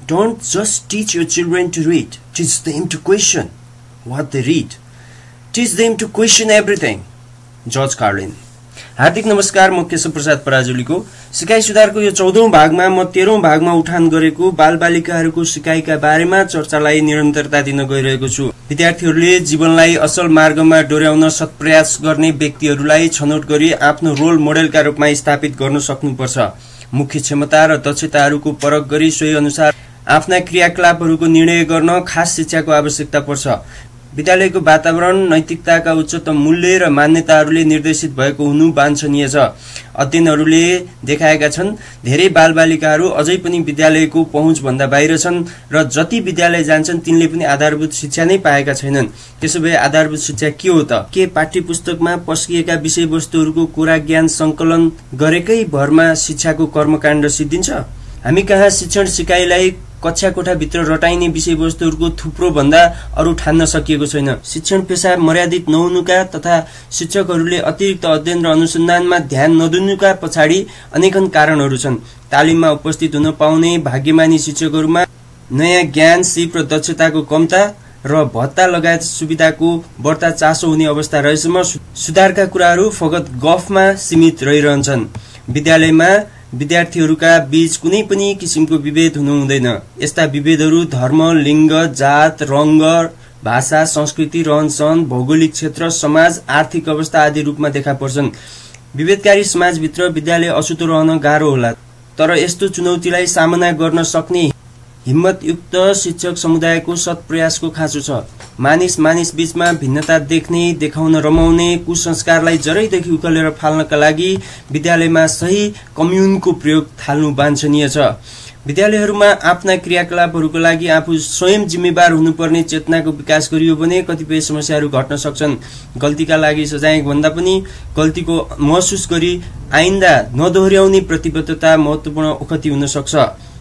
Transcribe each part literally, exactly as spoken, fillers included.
Don't just teach your children to read. Teach them to question what they read. Teach them to question everything. George Carlin. हार्दिक नमस्कार, म केशव प्रसाद पराजुलीको सिकाइ सुधारको यो चौधौं भागमा म तेह्रौं भागमा उठान गरेको बालबालिकाहरूको सिकाइका बारेमा चर्चालाई निरन्तरता दिन गइरहेको छु। विद्यार्थीहरूले जीवनलाई असल मार्गमा डोर्याउन सत्प्रयास गर्ने व्यक्तिहरूलाई छनौट गरी आफ्नो रोल मोडेलका रूपमा स्थापित गर्न सक्नुपर्छ। मुख्य क्षमता र दक्षताहरूको परख गरी सोही अनुसार आफ्ना क्रियाकलापहरूको निर्णय गर्न खास शिक्षाको आवश्यकता पर्छ। विद्यालयको वातावरण नैतिकताका उच्चतम मूल्य र मान्यताहरूले निर्देशित भएको हुनु वाञ्छनीय छ। अध्ययनहरूले देखाएका छन् धेरै बालबालिकाहरू अझै पनि विद्यालयको पहुँच भन्दा बाहिर छन् र जति विद्यालय जान्छन् तिनले पनि आधारभूत शिक्षा नै पाएका छैनन्। त्यसोभए आधारभूत शिक्षा के हो त? के पाठ्यपुस्तकमा पस्किएका विषयवस्तुहरूको कोरा ज्ञान संकलन गरेकै भरमा शिक्षाको कर्मकाण्ड सिद्धिन्छ? हामी कहाँ शिक्षण सिकाइलाई कक्षा कोठाभित्र रटाइने विषयवस्तुहरूको थुप्रो भन्दा अरू ठान्न सकिएको छैन। शिक्षण पेशा मर्यादित नहुनुका तथा शिक्षकहरूले अतिरिक्त अध्ययन र अनुसन्धानमा ध्यान नदिनुका पछाडि अनेकन कारणहरू छन्। तालिममा उपस्थित हुन पाउने भाग्यमानी शिक्षकहरूमा नयाँ ज्ञान, सिप र दक्षताको कमता र भत्ता लगायत सुविधाको बढ्ता चासो हुने अवस्था रहेसम्म सुधारका कुराहरू फगत गफमा सीमित रहिरहन्छन्। विद्यालयमा विद्यार्थीहरूका बीच कुनै पनि किसिमको विभेद हुनु हुँदैन। यस्ता विभेदहरू धर्म, लिङ्ग, जात, रंग, भाषा, संस्कृति, रहनसहन, भौगोलिक क्षेत्र, समाज, आर्थिक अवस्था आदि रूपमा देखा पर्छन्। विभेदकारी समाजभित्र विद्यालय अछुतो रहन गाह्रो होला, तर यस्तो चुनौतीलाई सामना गर्न सक्ने हिम्मतयुक्त शिक्षक समुदायको सत्प्रयासको खाँचो छ। मानिस मानिस बीचमा भिन्नता देख्ने, देखाउन रमाउने कुसंस्कारलाई जरैदेखि उकलेर फाल्नका लागि विद्यालयमा सही कम्युनको प्रयोग थाल्नु वाञ्छनीय छ। विद्यालयहरूमा आफ्ना क्रियाकलापहरूको लागि आफू स्वयं जिम्मेवार हुनुपर्ने चेतनाको विकास गरियो भने कतिपय समस्याहरू घट्न सक्छन्। गल्तीका लागि सजाय भन्दा पनि गल्तीको महसुस गरी आइन्दा नदोहोर्याउने प्रतिबद्धता महत्त्वपूर्ण ओखती हुन सक्छ।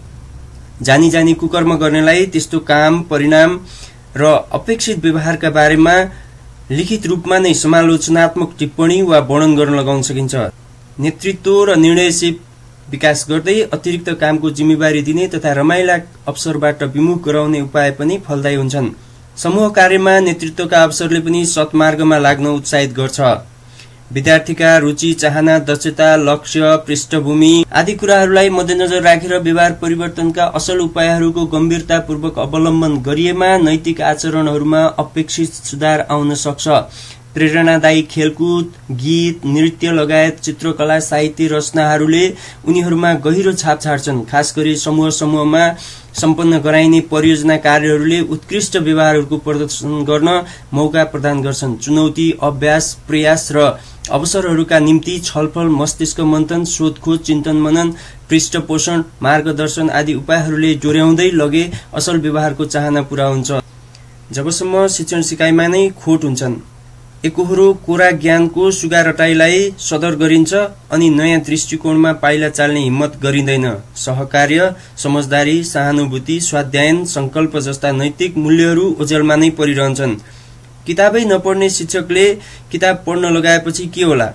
जानी जानी कुकर्म गर्नेलाई त्यस्तो काम, परिणाम र अपेक्षित व्यवहारका बारेमा लिखित रूपमा नै समालोचनात्मक टिप्पणी वा वर्णन गर्न लगाउन सकिन्छ। नेतृत्व र निर्णयशील विकास गर्दै अतिरिक्त कामको जिम्मेवारी दिने तथा रमाइला अवसरबाट विमुख गराउने उपाय पनि फलदायी हुन्छन्। समूह कार्यमा नेतृत्वका अवसरले पनि सत्मार्गमा लाग्न उत्साहित गर्छ। विद्यार्थीका रुचि, चाहना, दक्षता, लक्ष्य, पृष्ठभूमि आदि कुराहरूलाई मध्यनजर राखेर व्यवहार परिवर्तनका असल उपायहरूको गम्भीरतापूर्वक अवलम्बन गरिएमा नैतिक आचरणहरूमा अपेक्षित सुधार आउन सक्छ। प्रेरणादायी खेलकुद, गीत, नृत्य लगायत चित्रकला, साहित्य रचनाहरूले उनीहरूमा गहिरो छाप छाड्छन्। खास गरी समूह समूहमा सम्पन्न गराइने परियोजना कार्यहरूले उत्कृष्ट व्यवहारहरूको प्रदर्शन गर्न मौका प्रदान गर्छन्। चुनौती, अभ्यास, प्रयास र अवसरहरूका निम्ति छलफल, मस्तिष्क मन्थन, शोधखोज, चिन्तन मनन, पृष्ठपोषण, मार्गदर्शन आदि उपायहरूले डोर्याउँदै लगे असल व्यवहारको चाहना पूरा हुन्छ। जबसम्म शिक्षण सिकाइमा नै खोट हुन्छन्, एकहोरो कोरा ज्ञानको सुगा रटाइलाई सदर गरिन्छ अनि नयाँ दृष्टिकोणमा पाइला चाल्ने हिम्मत गरिँदैन। सहकार्य, समझदारी, सहानुभूति, स्वाध्यायन, संकल्प जस्ता नैतिक मूल्यहरू ओझेलमा नै परिरहन्छन्। किताबै नपढ्ने शिक्षकले किताब पढ्न लगाएपछि के होला?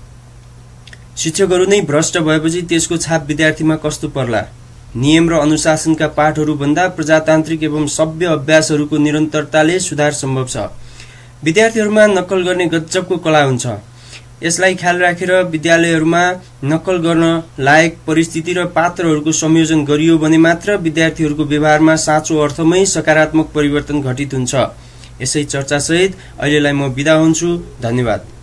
शिक्षकहरू नै भ्रष्ट भएपछि त्यसको छाप विद्यार्थीमा कस्तो पर्ला? नियम र अनुशासनका पाठहरू भन्दा प्रजातान्त्रिक एवं सभ्य अभ्यासहरूको निरन्तरताले सुधार सम्भव छ। विद्यार्थीहरूमा नक्कल गर्ने गजबको कला हुन्छ। यसलाई ख्याल राखेर विद्यालयहरूमा नक्कल गर्न लायक परिस्थिति र पात्रहरूको संयोजन गरियो भने मात्र विद्यार्थीहरूको व्यवहारमा साँचो अर्थमै सकारात्मक परिवर्तन घटित हुन्छ। यसै चर्चासहित अहिलेलाई म बिदा हुन्छु। धन्यवाद।